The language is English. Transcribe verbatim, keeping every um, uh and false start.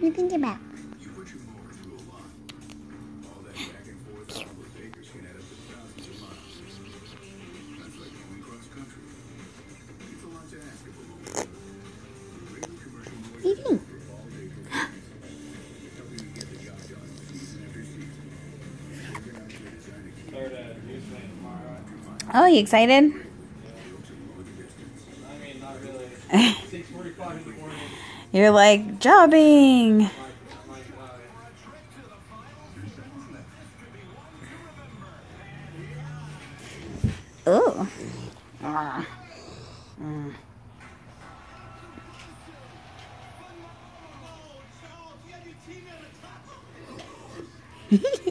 you think about? What do you think? Oh, you excited? I mean, not really. six forty-five in the morning. You're like, jobbing. Oh. Ah. Mm.